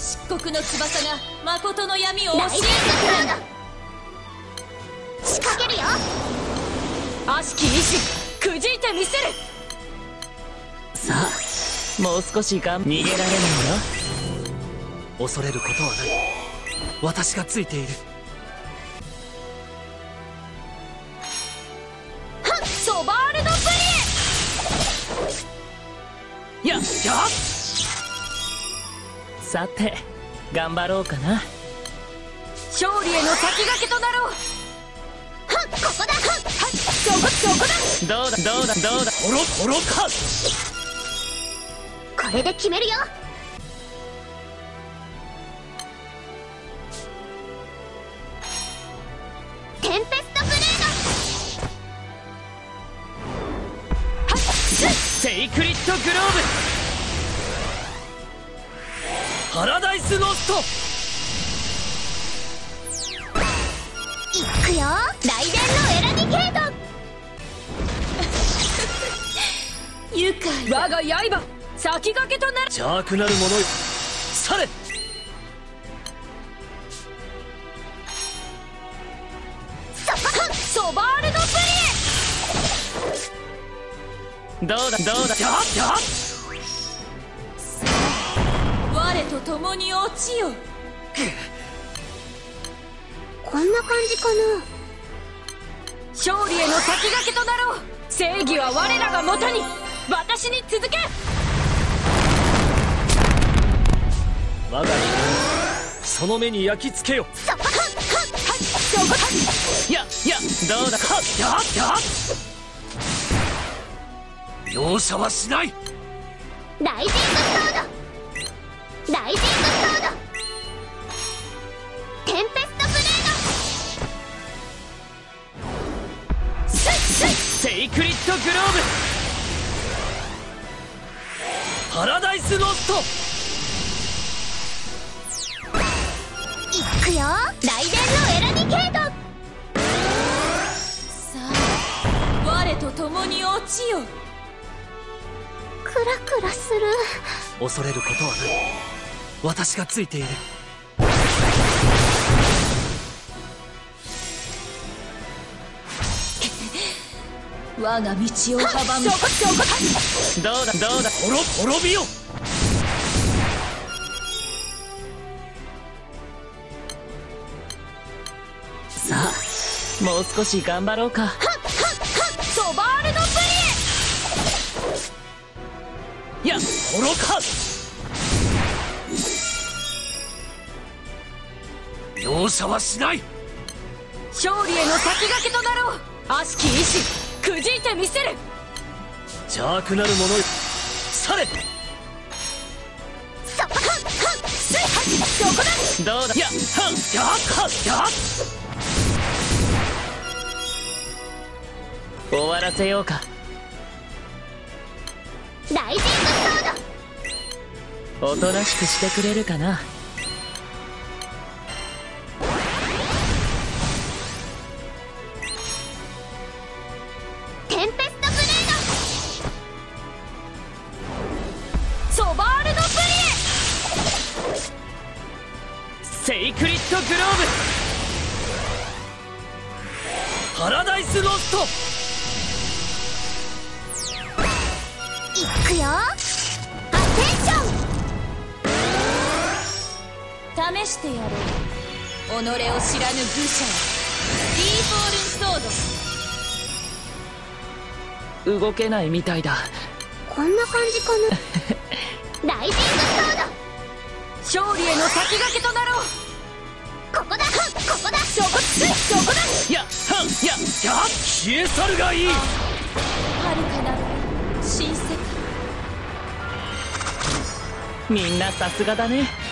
漆黒の翼が誠の闇を教えてくれる。 仕掛けるよ。 悪しき意志くじいてみせる。 さあ、もう少し逃げられないよ。 恐れることはない。私がついている。 ソバールドプリエ。 やっさて頑張ろうかな。 勝利への先駆けとなろう。 ここだ。 そこだ。 どうだコロか。 これで決めるよ。テンペストブレーセイクリッドグローブ。 パラダイスロスト。 ド。いくよ。雷電のエラディケート。 愉快。我が刃先駆けとなる。 邪悪なる者よ、去れ。 ソバールドプどうだリエ。我と共に落ちよ。 こんな感じかな。 勝利への先駆けとなろう。正義は我らがもとに。私に続け。 我が光その目に焼き付けよ。 どうだ容赦はしない。 ライジングソード。テンペストブレーセイクリッドグローブ。 パラダイスロスト。 ド。いくよ。雷電のエラディケート。 さあ我と共に落ちよ。 クラクラする。 恐れることはない。私がついている。 我が道を阻む。 どうだ滅びよ。 さあ、もう少し頑張ろうか。 ソバールドプリエ。 コロか。容赦はしない。 勝利への先駆けとなろう。悪しき意志くじいてみせる。 邪悪なる者よ、去れ。 どうだ終わらせようか。 ライジングソード。 おとなしくしてくれるかな。 テンペストブレーソバールドプリエ。 セイクリッドグローパラダイスロスト。 ド。いくよ。アテンション。 試してやろう。己を知らぬ愚者よ。ディーフォールンソード。 ブ。動けないみたいだ。 こんな感じかな。ライジングソード。 勝利への先駆けとなろう。 ここだ。 そこだ。 消え去るがいい。 遥かなる新世界。 みんなさすがだね。